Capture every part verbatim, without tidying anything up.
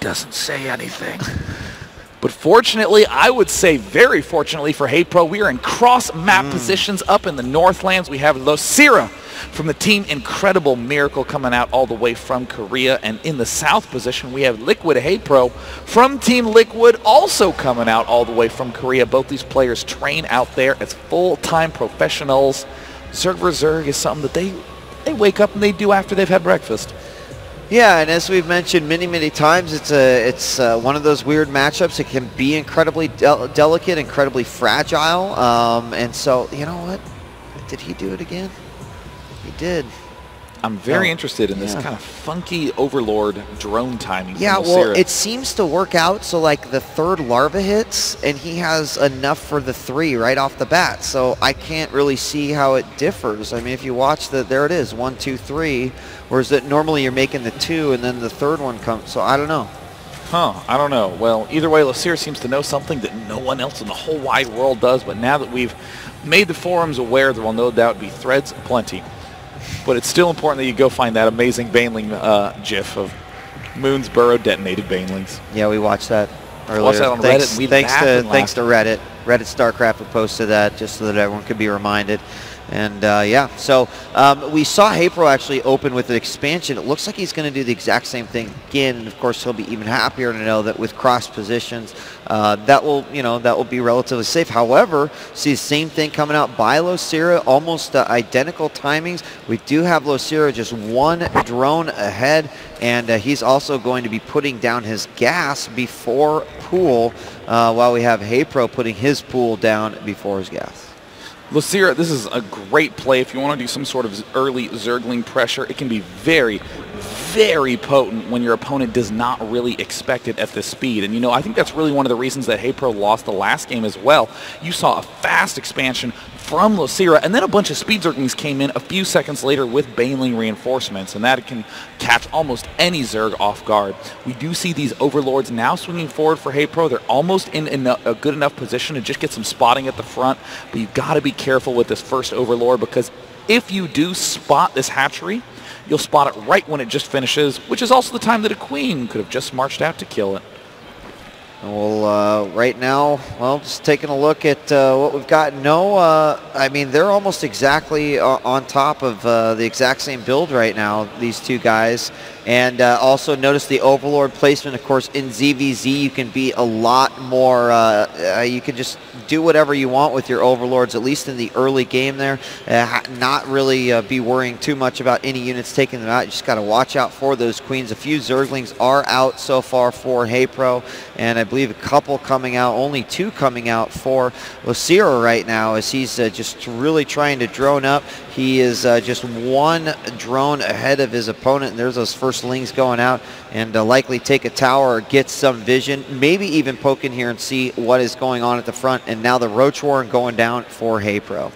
doesn't say anything. But fortunately, I would say very fortunately for HeyPro, we are in cross-map mm. positions up in the Northlands. We have Losira from the team Incredible Miracle coming out all the way from Korea. And in the south position, we have Liquid HeyPro from Team Liquid also coming out all the way from Korea. Both these players train out there as full-time professionals. Zerg versus. Zerg is something that they, they wake up and they do after they've had breakfast. Yeah, and as we've mentioned many, many times, it's a it's uh, one of those weird matchups. It can be incredibly del delicate, incredibly fragile. Um, and so, you know what? Did he do it again? He did. I'm very oh, interested in this yeah. kind of funky Overlord drone timing. Yeah, well, it seems to work out. So, like, the third larva hits, and he has enough for the three right off the bat. So I can't really see how it differs. I mean, if you watch the, there it is, one, two, three. Whereas that normally you're making the two, and then the third one comes. So I don't know. Huh, I don't know. Well, either way, Losira seems to know something that no one else in the whole wide world does. But now that we've made the forums aware, there will no doubt be threads aplenty. But it's still important that you go find that amazing Baneling uh, GIF of Moon's Burrow detonated Banelings. Yeah, we watched that earlier. Watched that on thanks, Reddit. We thanks to thanks to laughed. Reddit. Reddit StarCraft had posted that just so that everyone could be reminded. And uh, yeah, so um, we saw HeyPro actually open with an expansion. It looks like he's going to do the exact same thing again. And of course, he'll be even happier to know that with cross positions, uh, that will, you know, that will be relatively safe. However, see the same thing coming out by Losira, almost uh, identical timings. We do have Losira just one drone ahead, and uh, he's also going to be putting down his gas before pool, uh, while we have HeyPro putting his pool down before his gas. Losira, this is a great play. If you want to do some sort of early Zergling pressure, it can be very, very potent when your opponent does not really expect it at this speed. And, you know, I think that's really one of the reasons that HeyPro lost the last game as well. You saw a fast expansion from Losira, and then a bunch of speed Zerglings came in a few seconds later with Baneling reinforcements, and that can catch almost any Zerg off guard. We do see these Overlords now swinging forward for HeyPro. They're almost in, in a, a good enough position to just get some spotting at the front, but you've got to be careful with this first Overlord, because if you do spot this hatchery, you'll spot it right when it just finishes, which is also the time that a Queen could have just marched out to kill it. Well, uh, right now, well, just taking a look at uh, what we've got. No, uh, I mean, they're almost exactly uh, on top of uh, the exact same build right now, these two guys. And uh, also notice the Overlord placement. Of course, in Z V Z, you can be a lot more, uh, uh, you can just do whatever you want with your Overlords, at least in the early game there. Uh, not really uh, be worrying too much about any units taking them out. You just got to watch out for those Queens. A few Zerglings are out so far for HeyPro, and I believe a couple coming out, only two coming out for Losira right now, as he's uh, just really trying to drone up. He is uh, just one drone ahead of his opponent, and there's those first lings going out, and uh, likely take a tower or get some vision, maybe even poke in here and see what is going on at the front. And now the Roach Warren going down for HeyPro.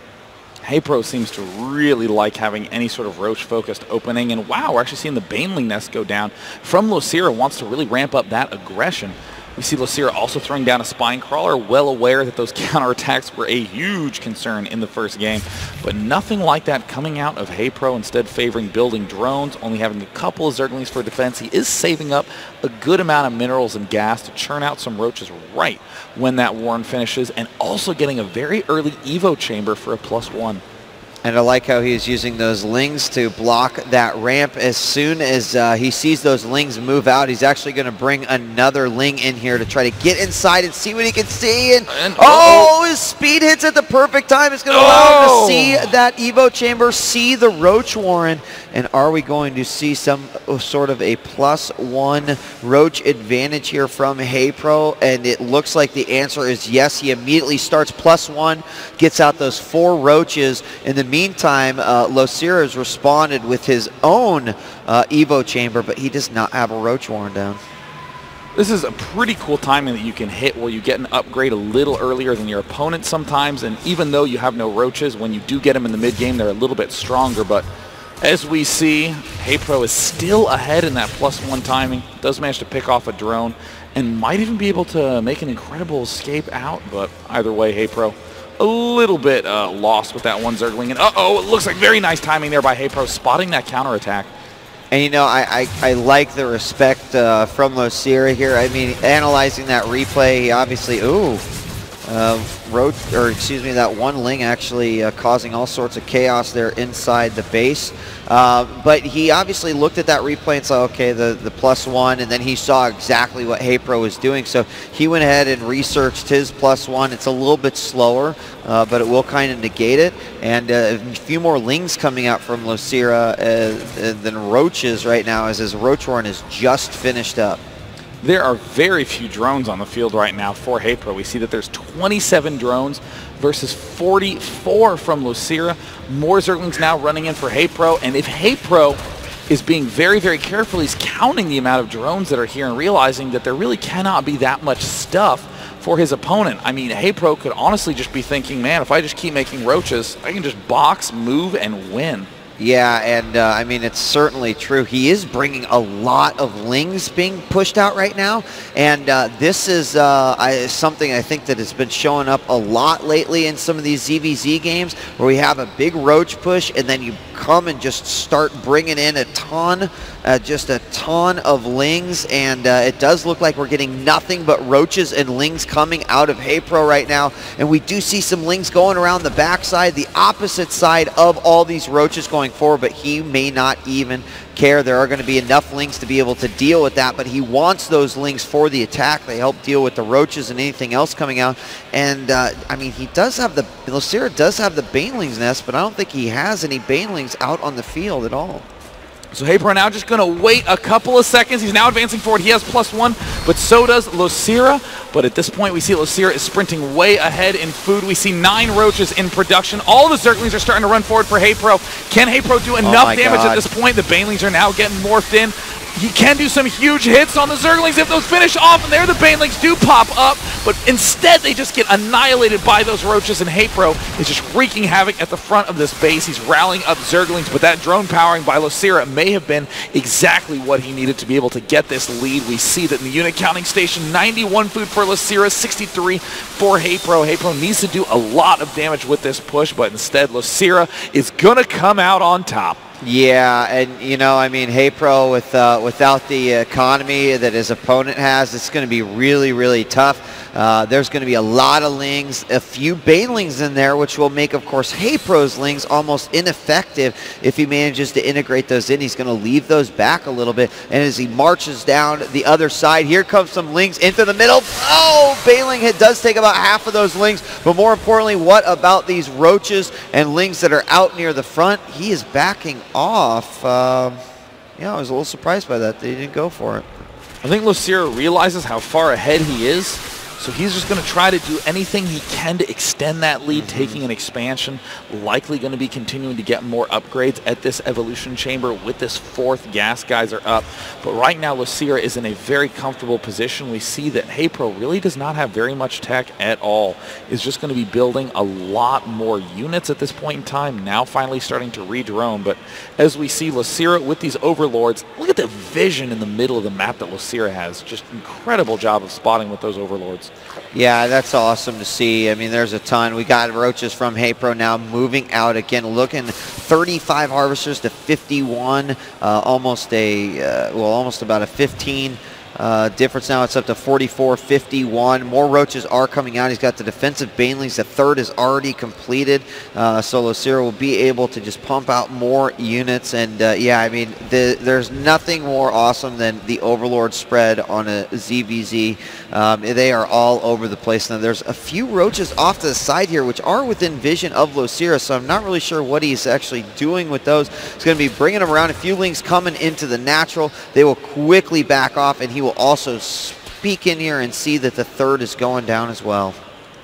HeyPro seems to really like having any sort of Roach-focused opening, and wow, we're actually seeing the Baneling nest go down from Losira. Wants to really ramp up that aggression. We see Losira also throwing down a Spine Crawler, well aware that those counterattacks were a huge concern in the first game, but nothing like that coming out of HeyPro, instead favoring building drones, only having a couple of Zerglings for defense. He is saving up a good amount of minerals and gas to churn out some Roaches right when that Warren finishes, and also getting a very early Evo chamber for a plus one. And I like how he's using those lings to block that ramp. As soon as uh, he sees those lings move out, he's actually going to bring another ling in here to try to get inside and see what he can see. And, and oh, his speed hits at the perfect time. It's going to allow oh. him to see that Evo chamber, see the Roach Warren. And are we going to see some sort of a plus one Roach advantage here from HeyPro? And it looks like the answer is yes. He immediately starts plus one, gets out those four Roaches. In the meantime, uh, Losira has responded with his own uh, Evo chamber, but he does not have a Roach Warren down. This is a pretty cool timing that you can hit where you get an upgrade a little earlier than your opponent sometimes, and even though you have no Roaches, when you do get them in the mid-game, they're a little bit stronger. But as we see, HeyPro is still ahead in that plus one timing, does manage to pick off a drone, and might even be able to make an incredible escape out, but either way, HeyPro a little bit uh, lost with that one Zergling. And uh-oh, it looks like very nice timing there by HeyPro, spotting that counterattack. And, you know, I, I, I like the respect uh, from Losira here. I mean, analyzing that replay, he obviously, ooh, uh, roach, or excuse me, that one Ling actually uh, causing all sorts of chaos there inside the base. Uh, but he obviously looked at that replay and saw, okay, the, the plus one, and then he saw exactly what HeyPro was doing. So he went ahead and researched his plus one. It's a little bit slower, uh, but it will kind of negate it. And uh, a few more Lings coming out from Losira uh, than Roaches right now, as his Roach Run is just finished up. There are very few drones on the field right now for HeyPro. We see that there's twenty-seven drones versus forty-four from Losira. More Zerglings now running in for HeyPro, and if HeyPro is being very, very careful, he's counting the amount of drones that are here and realizing that there really cannot be that much stuff for his opponent. I mean, HeyPro could honestly just be thinking, man, if I just keep making roaches, I can just box, move, and win. Yeah, and uh, I mean, it's certainly true. He is bringing a lot of Lings being pushed out right now, and uh, this is uh, I, something I think that has been showing up a lot lately in some of these Z V Z games, where we have a big Roach push, and then you come and just start bringing in a ton, uh, just a ton of Lings, and uh, it does look like we're getting nothing but Roaches and Lings coming out of HeyPro right now, and we do see some Lings going around the backside, the opposite side of all these Roaches going forward, but he may not even care. There are going to be enough Lings to be able to deal with that, but he wants those Lings for the attack. They help deal with the Roaches and anything else coming out. And uh, I mean, he does have the Losira does have the Banelings nest, but I don't think he has any Banelings out on the field at all. So HeyPro now just going to wait a couple of seconds. He's now advancing forward. He has plus one, but so does Losira. But at this point, we see Losira is sprinting way ahead in food. We see nine Roaches in production. All the Zerglings are starting to run forward for HeyPro. Can HeyPro do enough oh damage God. at this point? The Banelings are now getting morphed in. He can do some huge hits on the Zerglings if those finish off, and there the Banelings do pop up, but instead they just get annihilated by those Roaches, and HeyPro is just wreaking havoc at the front of this base. He's rallying up Zerglings, but that drone powering by Losira may have been exactly what he needed to be able to get this lead. We see that in the unit counting station, ninety-one food for Losira, sixty-three for HeyPro. HeyPro needs to do a lot of damage with this push, but instead Losira is going to come out on top. Yeah, and you know, I mean, HeyPro with uh, without the economy that his opponent has, it's going to be really, really tough. Uh, there's going to be a lot of Lings, a few Banelings in there, which will make, of course, HeyPro's Lings almost ineffective if he manages to integrate those in. He's going to leave those back a little bit, and as he marches down the other side, here comes some Lings into the middle. Oh, Baneling hit does take about half of those Lings, but more importantly, what about these Roaches and Lings that are out near the front? He is backing off. Um, yeah, I was a little surprised by that. They didn't go for it. I think Losira realizes how far ahead he is, so he's just going to try to do anything he can to extend that lead, mm-hmm. taking an expansion, likely going to be continuing to get more upgrades at this evolution chamber with this fourth gas geyser up. But right now, Losira is in a very comfortable position. We see that HeyPro really does not have very much tech at all. Is just going to be building a lot more units at this point in time, now finally starting to re-drone. But as we see Losira with these overlords, look at the vision in the middle of the map that Losira has. Just incredible job of spotting with those overlords. Yeah, that's awesome to see. I mean, there's a ton. We got Roaches from HeyPro now moving out again, looking thirty-five harvesters to fifty-one, uh, almost a, uh, well, almost about a fifteen uh, difference now. It's up to forty-four fifty-one. More Roaches are coming out. He's got the defensive Banelings. The third is already completed. Uh, so Losira will be able to just pump out more units. And uh, yeah, I mean, the, there's nothing more awesome than the Overlord spread on a Z V Z. Um, they are all over the place. Now, there's a few Roaches off to the side here, which are within vision of Losira, so I'm not really sure what he's actually doing with those. He's going to be bringing them around. A few Lings coming into the natural. They will quickly back off, and he will also peek in here and see that the third is going down as well.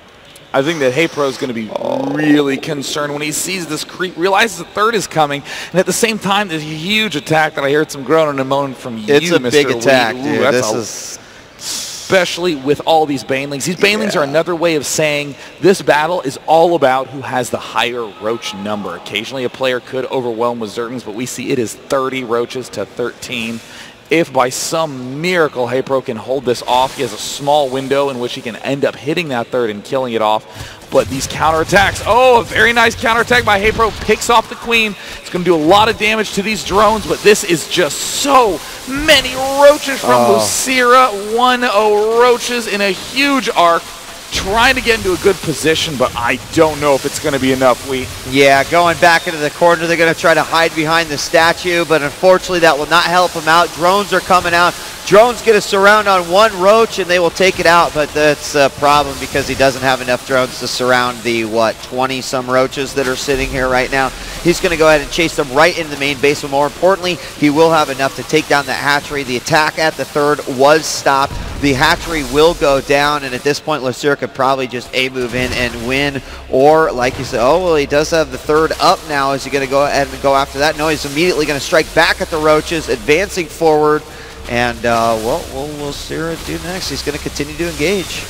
I think that HeyPro is going to be oh. really concerned when he sees this creep, realizes the third is coming, and at the same time, there's a huge attack that I heard some groaning and moaning from you, It's a Mister big attack, Ooh, dude. That's this a, is... especially with all these Banelings. These Banelings Yeah. are another way of saying this battle is all about who has the higher Roach number. Occasionally, a player could overwhelm with Zerglings, but we see it is thirty Roaches to thirteen. If by some miracle Haypro can hold this off, he has a small window in which he can end up hitting that third and killing it off. But these counterattacks, oh, a very nice counterattack by Haypro, picks off the queen. It's going to do a lot of damage to these drones, but this is just so many roaches from oh. Lucira. one oh roaches in a huge arc, trying to get into a good position, but I don't know if it's going to be enough. We Yeah, going back into the corner, they're going to try to hide behind the statue, but unfortunately that will not help them out. Drones are coming out. Drones get a surround on one roach, and they will take it out, but that's a problem because he doesn't have enough drones to surround the, what, twenty-some roaches that are sitting here right now. He's going to go ahead and chase them right into the main base, but more importantly, he will have enough to take down the hatchery. The attack at the third was stopped. The hatchery will go down, and at this point, Lucira could probably just A-move in and win, or, like you said, oh, well, he does have the third up now. Is he going to go ahead and go after that? No, he's immediately going to strike back at the roaches, advancing forward. And, uh, well, what will Lucira do next? He's going to continue to engage.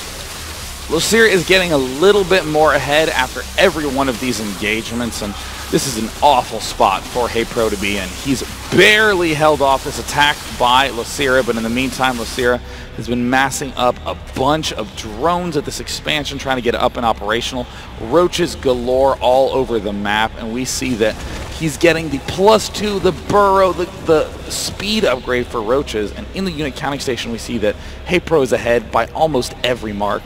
Lucira is getting a little bit more ahead after every one of these engagements, and this is an awful spot for Haypro to be in. He's barely held off this attack by Lucira, but in the meantime, Lucira has been massing up a bunch of drones at this expansion, trying to get it up and operational. Roaches galore all over the map, and we see that he's getting the plus two, the burrow, the, the speed upgrade for roaches, and in the unit counting station, we see that Haypro is ahead by almost every mark.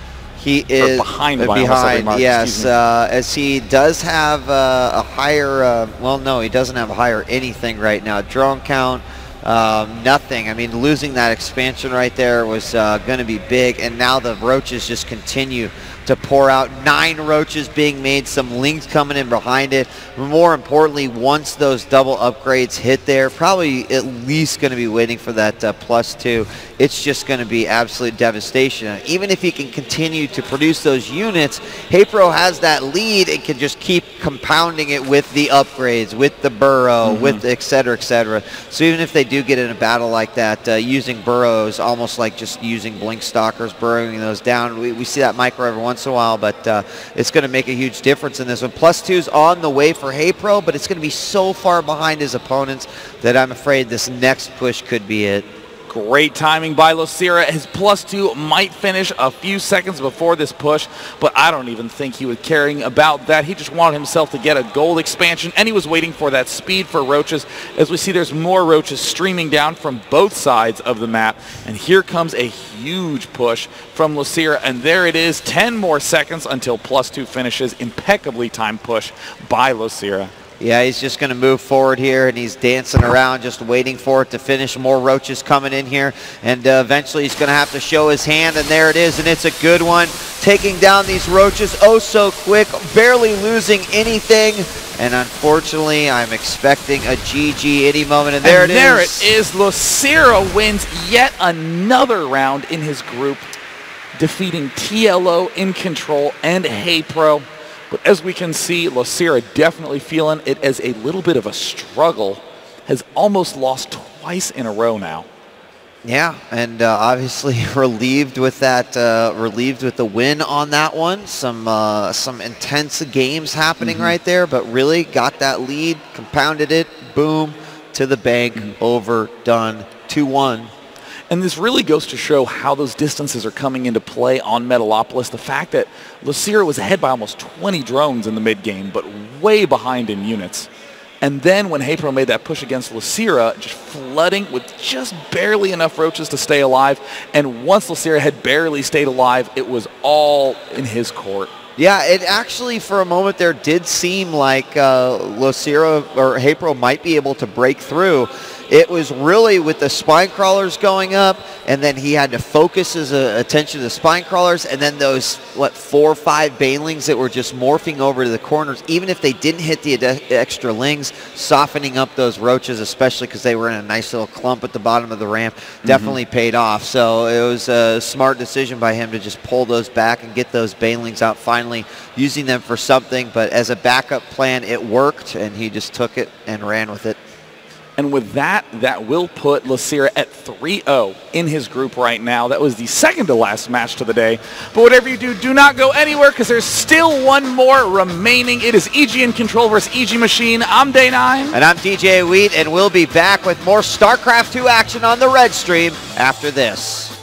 He is or behind, by behind mark, yes, uh, as he does have uh, a higher, uh, well, no, he doesn't have a higher anything right now. Drone count, um, nothing. I mean, losing that expansion right there was uh, going to be big, and now the roaches just continue to pour out. Nine roaches being made, some lings coming in behind it. More importantly, once those double upgrades hit there, probably at least going to be waiting for that uh, plus two. It's just going to be absolute devastation. Even if he can continue to produce those units, Haypro has that lead and can just keep compounding it with the upgrades, with the burrow, mm-hmm. with et cetera, et cetera. So even if they do get in a battle like that, uh, using burrows, almost like just using blink stalkers, burrowing those down, we, we see that micro every once in a while, but uh, it's going to make a huge difference in this one. Plus two's on the way for Haypro, but it's going to be so far behind his opponents that I'm afraid this next push could be it. Great timing by Lucira. His plus two might finish a few seconds before this push, but I don't even think he was caring about that. He just wanted himself to get a gold expansion, and he was waiting for that speed for roaches. As we see, there's more roaches streaming down from both sides of the map, and here comes a huge push from Lucira, and there it is, ten more seconds until plus two finishes. Impeccably timed push by Lucira. Yeah, he's just going to move forward here, and he's dancing around, just waiting for it to finish. More roaches coming in here, and uh, eventually he's going to have to show his hand, and there it is, and it's a good one. Taking down these roaches oh so quick, barely losing anything, and unfortunately, I'm expecting a G G any moment, and there and it there is. there it is. Lucira wins yet another round in his group, defeating T L O, In Control, and Haypro. But as we can see, Lucira definitely feeling it as a little bit of a struggle. Has almost lost twice in a row now. Yeah, and uh, obviously relieved with that, uh, relieved with the win on that one. Some uh, some intense games happening mm-hmm. right there, but really got that lead, compounded it, boom, to the bank, mm-hmm. over, done, two one. And this really goes to show how those distances are coming into play on Metalopolis. The fact that Lucira was ahead by almost twenty drones in the mid-game, but way behind in units. And then when Haypro made that push against Lucira, just flooding with just barely enough roaches to stay alive. And once Lucira had barely stayed alive, it was all in his court. Yeah, it actually, for a moment there, did seem like uh, Lucira or Haypro might be able to break through. It was really with the spine crawlers going up, and then he had to focus his uh, attention to the spine crawlers, and then those, what, four or five banelings that were just morphing over to the corners, even if they didn't hit the extra lings, softening up those roaches, especially because they were in a nice little clump at the bottom of the ramp, definitely mm-hmm. paid off. So it was a smart decision by him to just pull those back and get those banelings out, finally using them for something. But as a backup plan, it worked, and he just took it and ran with it. And with that, that will put Lacira at three oh in his group right now. That was the second to last match to the day. But whatever you do, do not go anywhere because there's still one more remaining. It is E G in Control versus E G Machine. I'm Day nine. And I'm D J Wheat, and we'll be back with more StarCraft two action on the Red Stream after this.